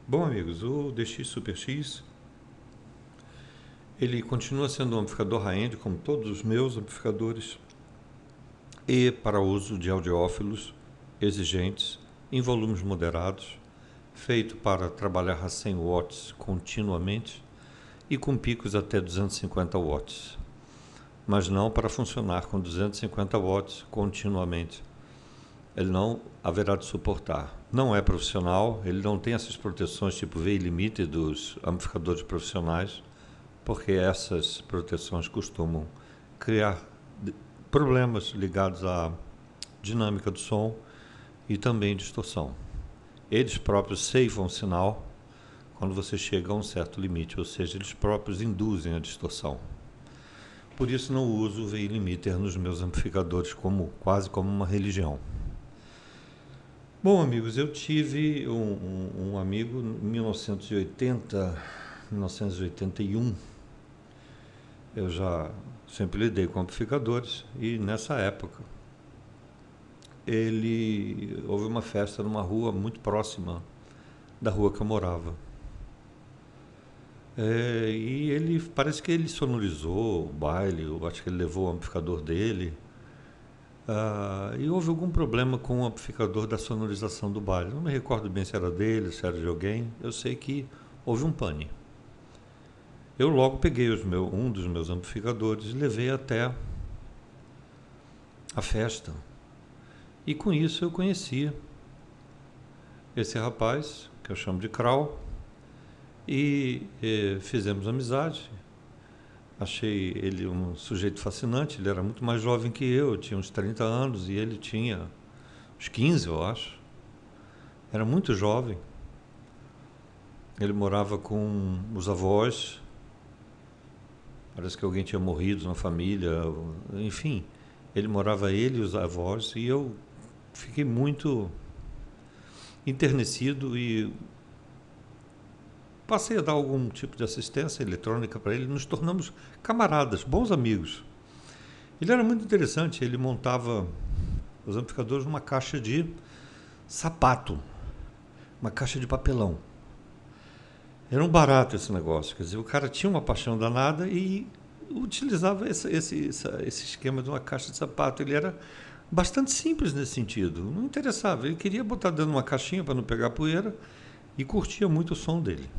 Bom, amigos, o DX Super X, ele continua sendo um amplificador high-end, como todos os meus amplificadores, e para uso de audiófilos exigentes, em volumes moderados, feito para trabalhar a 100 watts continuamente e com picos até 250 watts, mas não para funcionar com 250 watts continuamente. Ele não haverá de suportar. Não é profissional, ele não tem essas proteções tipo V-limite dos amplificadores profissionais, porque essas proteções costumam criar problemas ligados à dinâmica do som e também distorção. Eles próprios ceifam o sinal quando você chega a um certo limite, ou seja, eles próprios induzem a distorção. Por isso não uso o V-limiter nos meus amplificadores quase como uma religião. Bom, amigos, eu tive um amigo em 1981. Eu já sempre lidei com amplificadores e nessa época houve uma festa numa rua muito próxima da rua que eu morava. E parece que ele sonorizou o baile, eu acho que ele levou o amplificador dele. E houve algum problema com o amplificador da sonorização do baile. Não me recordo bem se era dele, se era de alguém. Eu sei que houve um pane. Eu logo peguei um dos meus amplificadores e levei até a festa. E com isso eu conheci esse rapaz, que eu chamo de Krau, e fizemos amizade. Achei ele um sujeito fascinante, ele era muito mais jovem que eu tinha uns 30 anos e ele tinha uns 15, eu acho. Era muito jovem. Ele morava com os avós, parece que alguém tinha morrido na família, enfim. Ele e os avós, e eu fiquei muito enternecido e passei a dar algum tipo de assistência eletrônica para ele, nos tornamos camaradas, bons amigos. Ele era muito interessante, ele montava os amplificadores numa caixa de sapato, uma caixa de papelão. Era um barato esse negócio, quer dizer, o cara tinha uma paixão danada e utilizava esse esquema de uma caixa de sapato. Ele era bastante simples nesse sentido, não interessava, ele queria botar dentro de uma caixinha para não pegar poeira e curtia muito o som dele.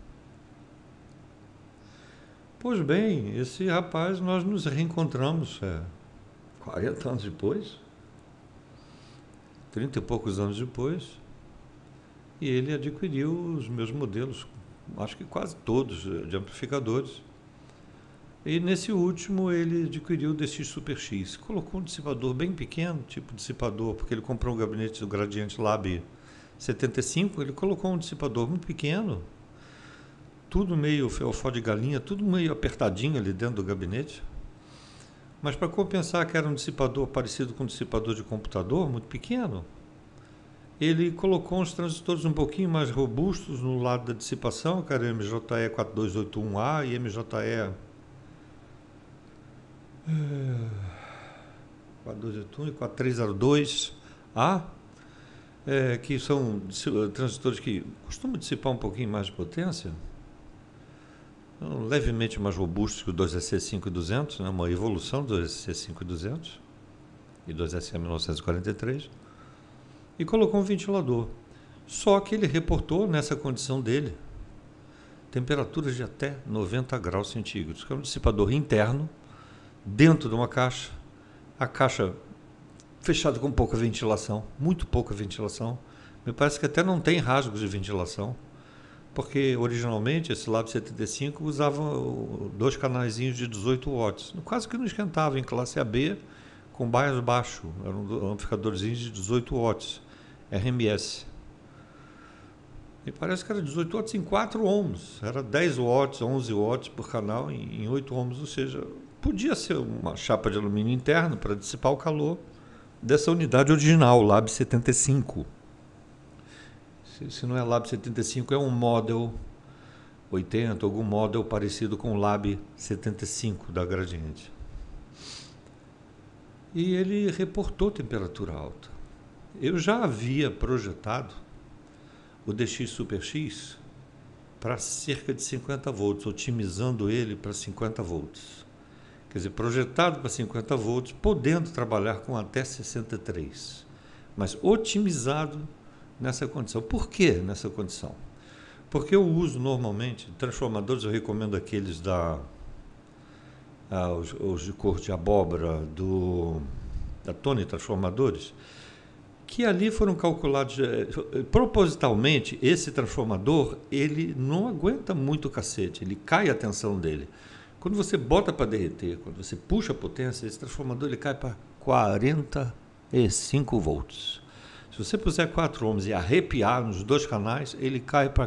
Pois bem, esse rapaz, nós nos reencontramos 40 anos depois, 30 e poucos anos depois, e ele adquiriu os meus modelos, acho que quase todos, de amplificadores. E nesse último ele adquiriu o DX Super X, colocou um dissipador bem pequeno, tipo dissipador, porque ele comprou um gabinete do Gradiente Lab 75, ele colocou um dissipador muito pequeno, tudo meio fiofó de galinha, tudo meio apertadinho ali dentro do gabinete. Mas para compensar que era um dissipador parecido com um dissipador de computador, muito pequeno, ele colocou uns transistores um pouquinho mais robustos no lado da dissipação, que era MJE 4281A e MJE 4281 e 4302A, que são transistores que costumam dissipar um pouquinho mais de potência, levemente mais robustos que o 2SC5200, né? Uma evolução do 2SC5200 e 2SE1943, e colocou um ventilador. Só que ele reportou, nessa condição dele, temperaturas de até 90 graus centígrados, que é um dissipador interno, dentro de uma caixa, a caixa fechada com pouca ventilação, muito pouca ventilação. Me parece que até não tem rasgos de ventilação, porque originalmente esse Lab 75 usava 2 canaizinhos de 18 watts, quase que não esquentava, em classe AB, com bias baixo, eram amplificadorzinhos de 18 watts, RMS. E parece que era 18 watts em 4 ohms, era 10 watts, 11 watts por canal em 8 ohms, ou seja, podia ser uma chapa de alumínio interna para dissipar o calor dessa unidade original, Lab 75. Se não é Lab 75, é um Model 80, algum model parecido com o Lab 75 da Gradiente. E ele reportou temperatura alta. Eu já havia projetado o DX Super X para cerca de 50 volts, otimizando ele para 50 volts. Quer dizer, projetado para 50 volts, podendo trabalhar com até 63, mas otimizado nessa condição. Por que nessa condição? Porque eu uso normalmente transformadores, eu recomendo aqueles os de cor de abóbora da Tony Transformadores, que ali foram calculados propositalmente. Esse transformador, ele não aguenta muito cacete, ele cai a tensão dele. Quando você bota para derreter, quando você puxa a potência, esse transformador ele cai para 45 volts. Se você puser 4 ohms e arrepiar nos dois canais, ele cai para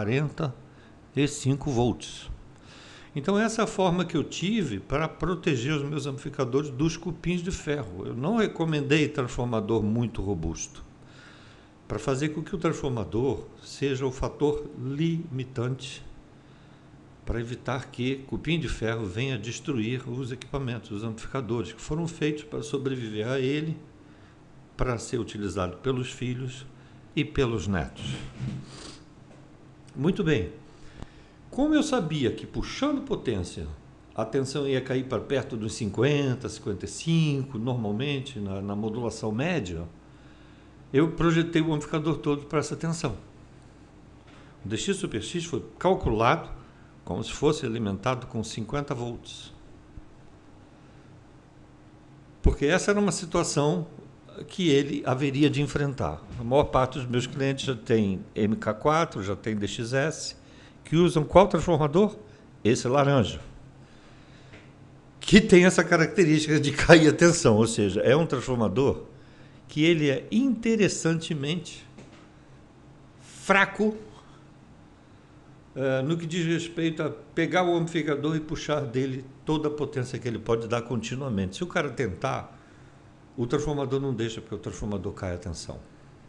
45 volts. Então essa é a forma que eu tive para proteger os meus amplificadores dos cupins de ferro. Eu não recomendei transformador muito robusto, para fazer com que o transformador seja o fator limitante, para evitar que cupim de ferro venha destruir os equipamentos, os amplificadores, que foram feitos para sobreviver a ele, para ser utilizado pelos filhos e pelos netos. Muito bem. Como eu sabia que puxando potência a tensão ia cair para perto dos 50, 55, normalmente, na modulação média, eu projetei o amplificador todo para essa tensão. O DX Super X foi calculado como se fosse alimentado com 50 volts. Porque essa era uma situação que ele haveria de enfrentar. A maior parte dos meus clientes já tem MK4, já tem DXS, que usam qual transformador? Esse laranja, que tem essa característica de cair a tensão, ou seja, é um transformador que ele é interessantemente fraco no que diz respeito a pegar o amplificador e puxar dele toda a potência que ele pode dar continuamente. Se o cara tentar, o transformador não deixa, porque o transformador cai a tensão.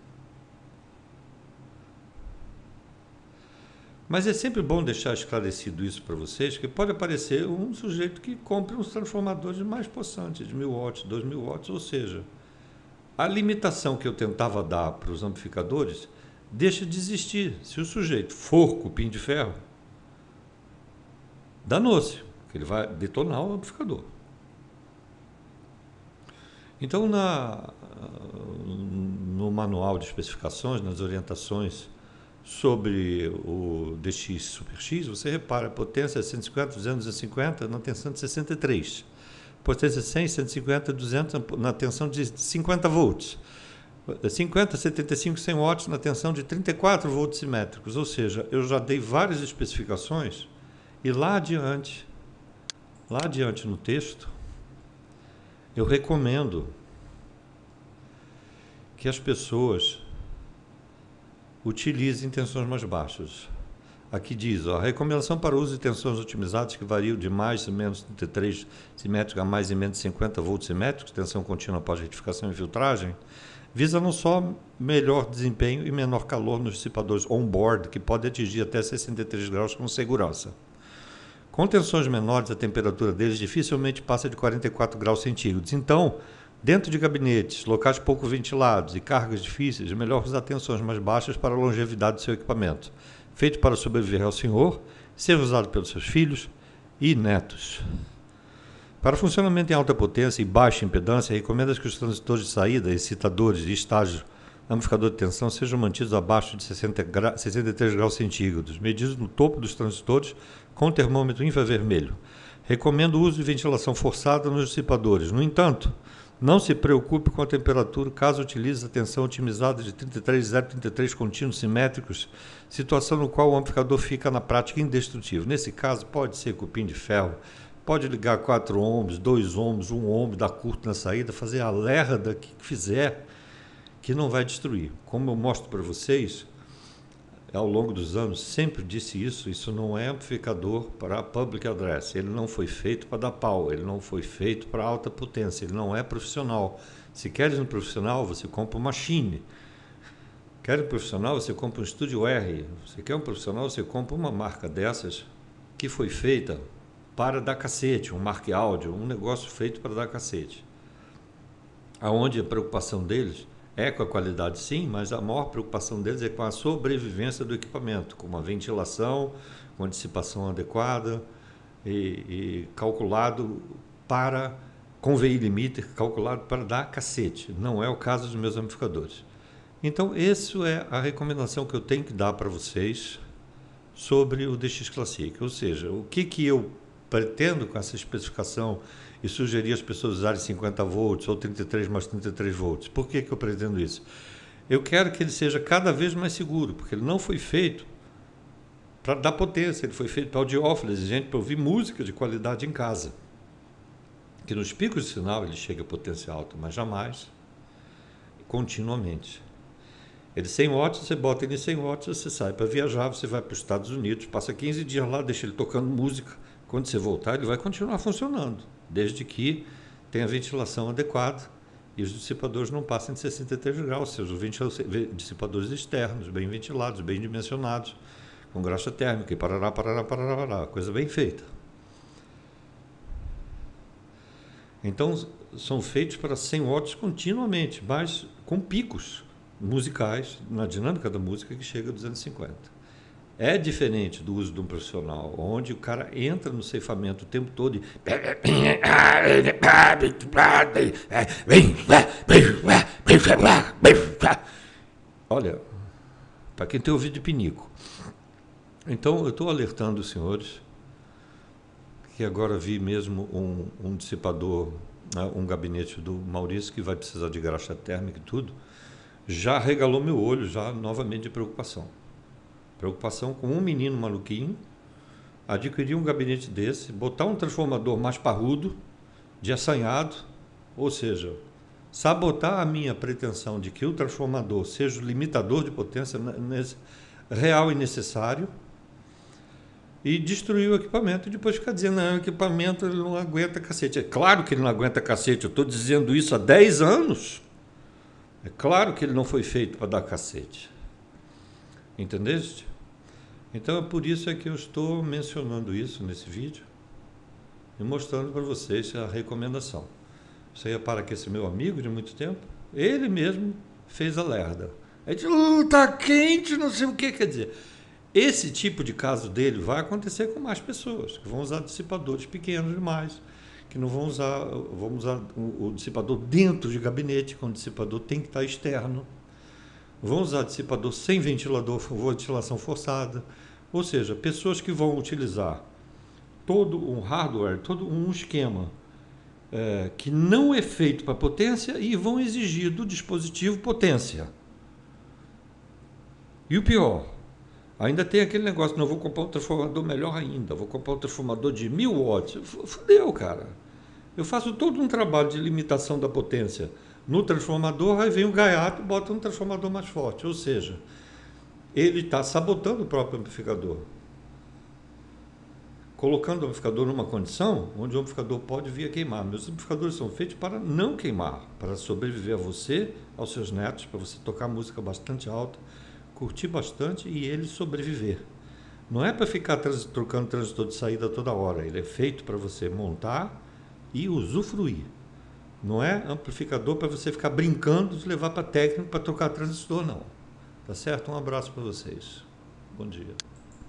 Mas é sempre bom deixar esclarecido isso para vocês, que pode aparecer um sujeito que compre uns transformadores mais possantes, de 1000 watts, 2000 watts, ou seja, a limitação que eu tentava dar para os amplificadores deixa de existir. Se o sujeito for cupim de ferro, danou-se, porque ele vai detonar o amplificador. Então, no manual de especificações, nas orientações sobre o DX Super X, você repara, a potência é 150, 200, 250 na tensão de 63. Potência 100, 150, 200 na tensão de 50 volts. 50, 75, 100 watts na tensão de 34 volts simétricos. Ou seja, eu já dei várias especificações e lá adiante no texto, eu recomendo que as pessoas utilizem tensões mais baixas. Aqui diz, a recomendação para o uso de tensões otimizadas que variam de mais e menos 33 simétricos a mais e menos 50 volts simétricos, tensão contínua após retificação e filtragem, visa não só melhor desempenho e menor calor nos dissipadores on-board, que pode atingir até 63 graus com segurança. Com tensões menores, a temperatura deles dificilmente passa de 44 graus centígrados. Então, dentro de gabinetes, locais pouco ventilados e cargas difíceis, é melhor usar tensões mais baixas para a longevidade do seu equipamento. Feito para sobreviver ao senhor, ser usado pelos seus filhos e netos. Para funcionamento em alta potência e baixa impedância, recomenda que os transitores de saída, excitadores e estágios amplificador de tensão sejam mantidos abaixo de 63 graus centígrados, medidos no topo dos transitores com termômetro infravermelho. Recomendo o uso de ventilação forçada nos dissipadores. No entanto, não se preocupe com a temperatura caso utilize a tensão otimizada de 33,033 contínuos simétricos, situação no qual o amplificador fica na prática indestrutível. Nesse caso, pode ser cupim de ferro, pode ligar 4 ohms, 2 ohms, 1 ohm, dar curto na saída, fazer a lerda que fizer, que não vai destruir. Como eu mostro para vocês, ao longo dos anos, sempre disse isso não é amplificador para public address, ele não foi feito para dar pau, ele não foi feito para alta potência, ele não é profissional. Se queres um profissional, você compra uma Machine. Quer um profissional, você compra um Studio R. Se quer um profissional, você compra uma marca dessas que foi feita para dar cacete, um Mark Audio, um negócio feito para dar cacete. Aonde a preocupação deles É com a qualidade sim, mas a maior preocupação deles é com a sobrevivência do equipamento, com uma ventilação, com a dissipação adequada e calculado para, com VI limiter, calculado para dar cacete. Não é o caso dos meus amplificadores. Então, essa é a recomendação que eu tenho que dar para vocês sobre o DX Classic. Ou seja, o que eu pretendo com essa especificação e sugerir às pessoas usarem 50 volts ou 33 mais 33 volts. Por que eu pretendo isso? Eu quero que ele seja cada vez mais seguro, porque ele não foi feito para dar potência, ele foi feito para audiófilos, gente, para ouvir música de qualidade em casa. Que nos picos de sinal ele chega a potência alta, mas jamais continuamente. Ele 100 watts, você bota ele em 100 watts, você sai para viajar, você vai para os Estados Unidos, passa 15 dias lá, deixa ele tocando música. Quando você voltar, ele vai continuar funcionando, desde que tenha ventilação adequada e os dissipadores não passem de 63 graus, ou seja, os dissipadores externos, bem ventilados, bem dimensionados, com graxa térmica e parará, coisa bem feita. Então, são feitos para 100 watts continuamente, mas com picos musicais, na dinâmica da música, que chega a 250. É diferente do uso de um profissional, onde o cara entra no ceifamento o tempo todo e... Olha, para quem tem ouvido de pinico. Então, eu estou alertando os senhores que agora vi mesmo um dissipador, um gabinete do Maurício, que vai precisar de graxa térmica e tudo, já regalou meu olho, já novamente de preocupação. Preocupação com um menino maluquinho, adquirir um gabinete desse, botar um transformador mais parrudo, de assanhado, ou seja, sabotar a minha pretensão de que o transformador seja o limitador de potência real e necessário, e destruir o equipamento e depois ficar dizendo, não, o equipamento ele não aguenta cacete. É claro que ele não aguenta cacete, eu estou dizendo isso há 10 anos. É claro que ele não foi feito para dar cacete. Entendeste? Então é por isso que eu estou mencionando isso nesse vídeo e mostrando para vocês a recomendação. Você repara que esse meu amigo de muito tempo, ele mesmo fez a lerda. Aí diz, tá quente, não sei o que, quer dizer. Esse tipo de caso dele vai acontecer com mais pessoas, que vão usar dissipadores pequenos demais, que não vão usar o dissipador dentro de gabinete, quando o dissipador tem que estar externo. Vão usar dissipador sem ventilador, ventilação forçada. Ou seja, pessoas que vão utilizar todo um hardware, todo um esquema que não é feito para potência e vão exigir do dispositivo potência. E o pior, ainda tem aquele negócio, não, vou comprar um transformador melhor ainda, vou comprar um transformador de 1000 watts. Fudeu, cara. Eu faço todo um trabalho de limitação da potência no transformador, aí vem o gaiato e bota um transformador mais forte. Ou seja, ele está sabotando o próprio amplificador, colocando o amplificador numa condição onde o amplificador pode vir a queimar. Meus amplificadores são feitos para não queimar, para sobreviver a você, aos seus netos, para você tocar música bastante alta, curtir bastante e ele sobreviver. Não é para ficar trocando transistor de saída toda hora, ele é feito para você montar e usufruir. Não é amplificador para você ficar brincando de levar para técnico para trocar transistor, não. Tá certo? Um abraço para vocês. Bom dia.